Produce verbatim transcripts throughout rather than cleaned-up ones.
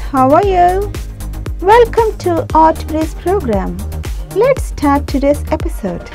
how are you? Welcome to Art Breeze program. Let's start today's episode.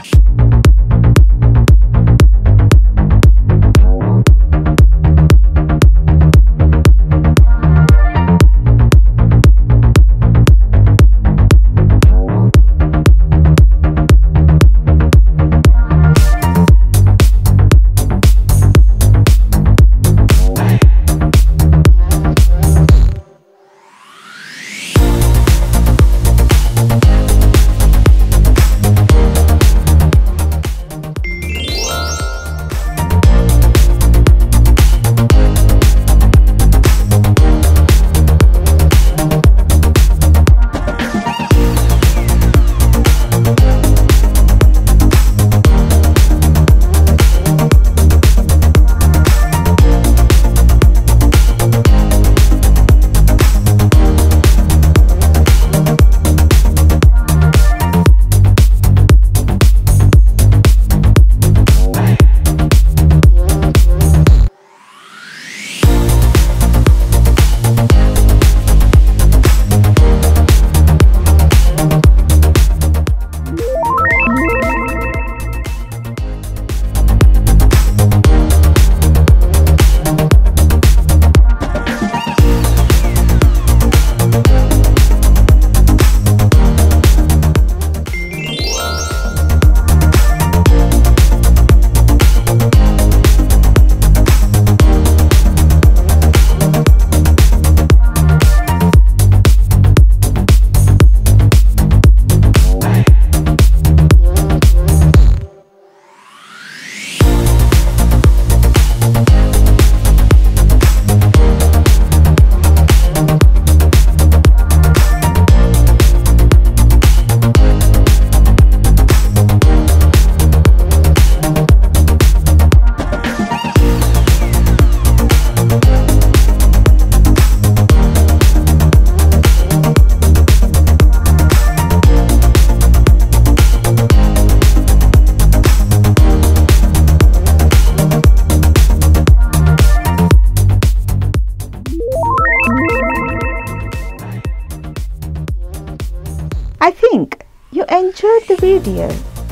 I think you enjoyed the video.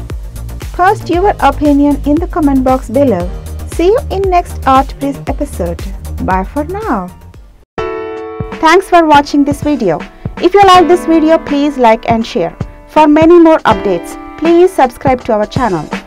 Post your opinion in the comment box below. See you in next Art Breeze episode. Bye for now. Thanks for watching this video. If you like this video, please like and share. For many more updates, please subscribe to our channel.